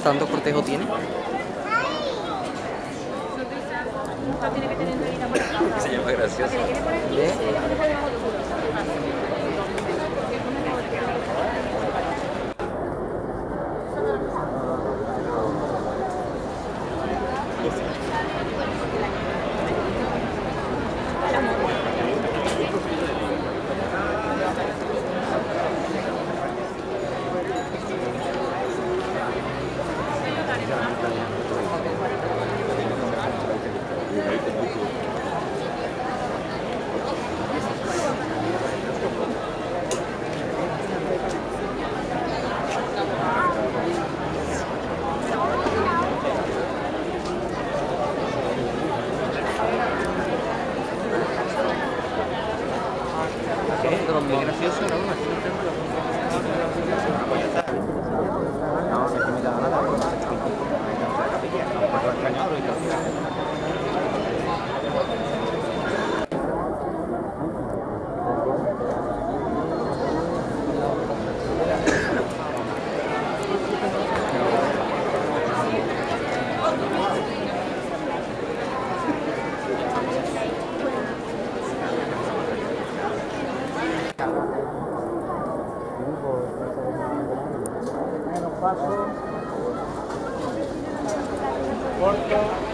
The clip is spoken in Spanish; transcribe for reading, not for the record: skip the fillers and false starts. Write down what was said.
¿Tanto cortejo tiene? Se llama gracioso. ¿Eh? Pero muy gracioso, ¿no? No, no es que me da nada, porque no sé qué tipo, me encanta la capilla, no, por lo extrañado y tal. Paso corto.